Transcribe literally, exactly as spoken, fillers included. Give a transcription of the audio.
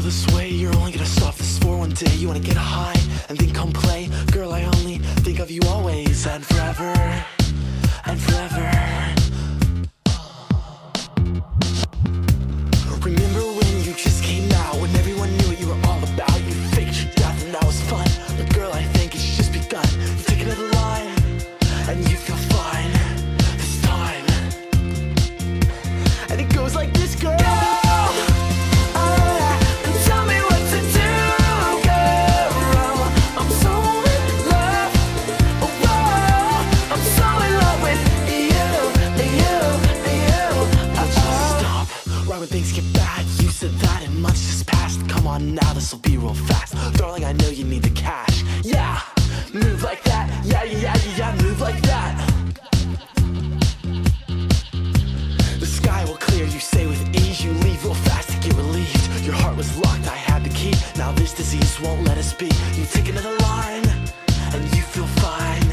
this way, you're only gonna stop this for one day. You wanna get high and then come play. Girl, I only think of you always and forever and forever. Remember when you just came out, when everyone knew what you were all about? You faked your death and that was fun, but girl, I think it's just begun. You've taken to the line and you feel fine this time. And it goes like this, girl. When things get bad, you said that and months just passed. Come on now, this'll be real fast. Darling, I know you need the cash. Yeah, move like that. Yeah, yeah, yeah, yeah, move like that. The sky will clear, you say with ease. You leave real fast to get relieved. Your heart was locked, I had the key. Now this disease won't let us be. You take another line, and you feel fine